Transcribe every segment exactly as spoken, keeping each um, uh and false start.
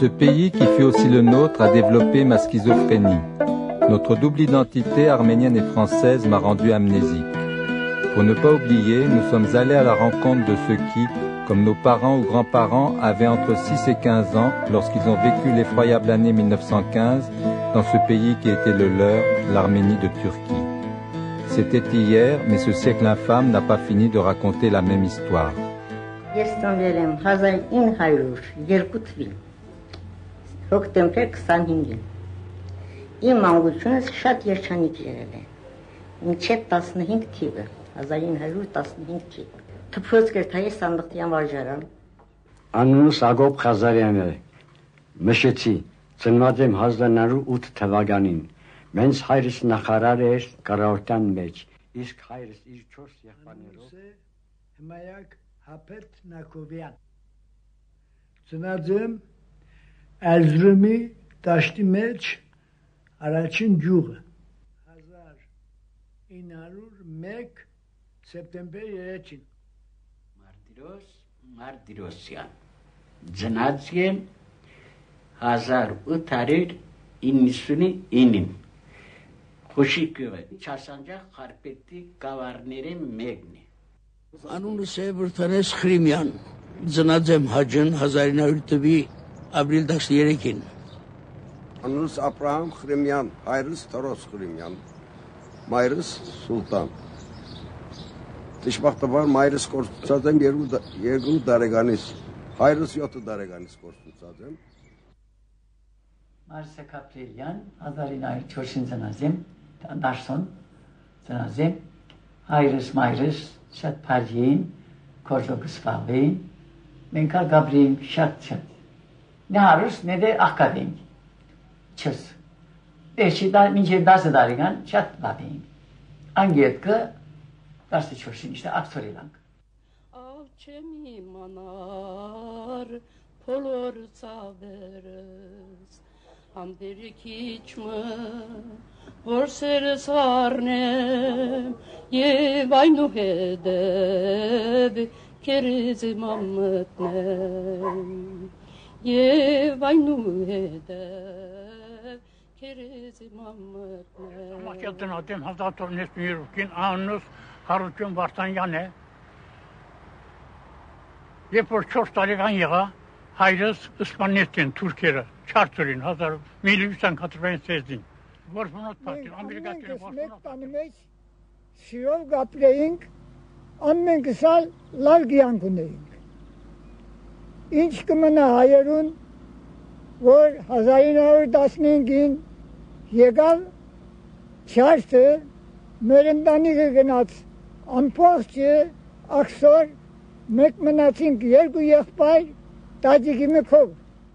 Ce pays qui fut aussi le nôtre a développé ma schizophrénie. Notre double identité arménienne et française m'a rendu amnésique. Pour ne pas oublier, nous sommes allés à la rencontre de ceux qui, comme nos parents ou grands-parents, avaient entre six et quinze ans lorsqu'ils ont vécu l'effroyable année mille neuf cent quinze dans ce pays qui était le leur, l'Arménie de Turquie. C'était hier, mais ce siècle infâme n'a pas fini de raconter la même histoire. Հոկտեմբեր քսանհինգին իմ մանկությունս շատ երջանիկ եղել է մինչև տասնհինգ թիվը հազար ինը հարյուր տասնհինգ թիվը թփոց կերտայի սանդղտյան վարժարան Անունս Ագոբ Ղազարյանն է Մշեցի ծնված եմ հազար ինը հարյուր ութ թվականին Մենց հայրս նախարար էր կառավարության մեջ իսկ հայրս իր չորս եղբայրներով Հմայակ Հապերտ Նակովյան ծնած եմ Էրզրումի դաշտի մեջ առաջին ջուղը հազար ինը հարյուր մեկ սեպտեմբեր երեքին Մարտիրոս Մարտիրոսյան ծնած եմ հազար ութ հարյուր իննսունինին Խոշիկը Չասանջախ Խարպետի գավառների մեկն է Անունս է Վրթանես Խրիմյան ծնած եմ Հաջն հազար ինը հարյուր տվի Ապրիլ տասներեքին Անունս Աբրահամ Խրիմյան, հայրս Թորոս Խրիմյան, մայրս Սուլտան Դժբախտաբար մայրս կորցուցած եմ երկու տարեկանից, հայրս յոթ տարեկանից կորցուցած եմ Մարսա Կապրելյան, հազար ինը հարյուր չորսին ծնած եմ, Դարսոն ծնած եմ, հայրս մայրս շատ փարժ էին, քորջով կսպաղվեին, մենք ալ գաբրեինք շատ շատ Նահարուս նեդե աղկադենք, չս, դեշի մինչև դասը դարիգան շատ լավ էինք, անգետ կը դասը չորսին իշտը ակցորիլանք Աղ չեմ իմանար փոլոր ծավերս, ամդերիք իչմը, որ սերս արնեմ, և այնու հետև կերեզի մամմտնեմ Եվ այնու հետև կերեզի մամմտնեմ Մակել տնատեմ հազատորնես միրուկին անունս Հարություն Վարդանյան է Երբ որ չորս տարեկան եղա հայրս ուսմանեցին թուրքերը չարծորին հազար միլի յոթ կաթրվեն սեզին որ մոնոտ պատին ամերիկացիները որ մեկ տանի մեջ շիով գապրեինք ամեն կսալ լավ գյանք ունեինք Ինչ կմնա հայերուն, որ հազար ինը հարյուր տասնհինգին եկավ չարսը, մեր ընտանիքը գնաց ամբողջը, աքսոր, մեկ մնացինք երկու եղբայր, տաճիկի մեկով։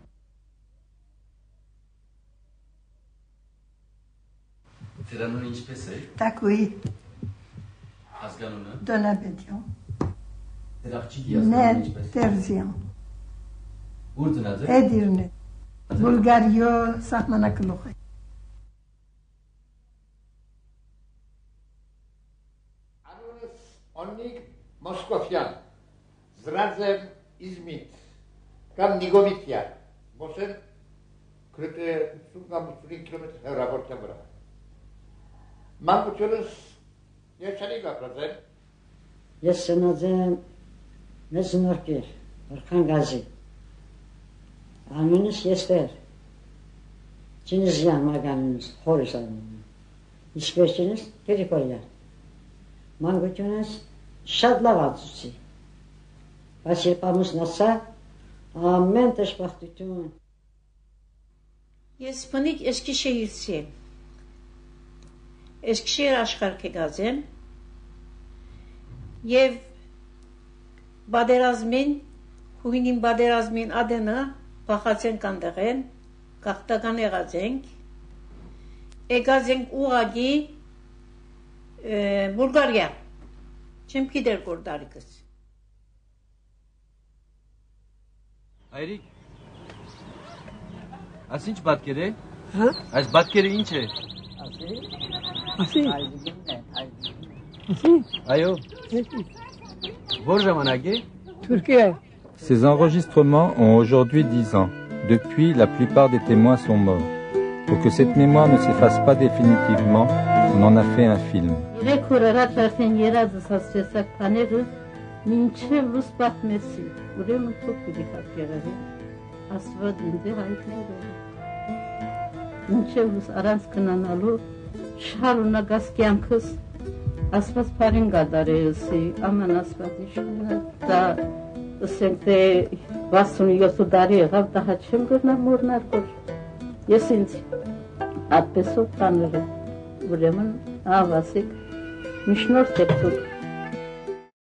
Ծերանունը ինչպես է։ Տակուի։ Ազգանունը։ Դոնաբեդյան։ Ձեր աղջիկի ազգանունը ինչպես է։ Տերզյան։ Ուր ծնած եք։ Էդիրն է։ Բուլգարիո սահմանակլուղ է։ Անունս Օնիկ Մոսկովյան, ծնած եմ Իզմիտ, կամ Նիգովիթյան, մոսեն գրեթե ութսուն կամ ութսունհինգ կիլոմետր հեռավորության վրա։ Մանկությունս երջանիկ ապրած եմ։ Ես ծնած եմ մեծ նորկեր, Արխանգազի։ Անունս Եստեր, Չինիզյան մագանունս, խորս անունս, իսկվերջինս Գրիգորյան, մանկությունս շատ լավ ածուցի, բայց երբ ամուսնացա, ամեն դժբախտություն։ Ես բնիկ Էսկիշեհիրցի եմ, Էսկիշեհիր աշխարհ կգած եմ, և բادرազմին, հույնին բادرազմին ադենը, Բախացենք անդեղեն, կաղտական եղած ենք, եկած ենք ուղագի Բուլգարիա, չեմ գիտեր որ տարիքս։ Հայրիկ, այս ինչ պատկեր է։ Հա։ Այս պատկերը ինչ է։ Ասի։ Ասի։ Այո։ Որ ժամանակ է։ Թուրքիա Ces enregistrements ont aujourd'hui dix ans. Depuis, la plupart des témoins sont morts. Pour que cette mémoire ne s'efface pas définitivement, on en a fait un film. Ասված բարին գադարելսի, աման ասված իշունը, դա ըսենք թե վասունյոթ դարի եղավ, դա հաչ չեմ գրնար մորնար կոր, ես ինձ ատպեսով տաները, ուրեմն ավասիկ, միշնոր տեպտուր,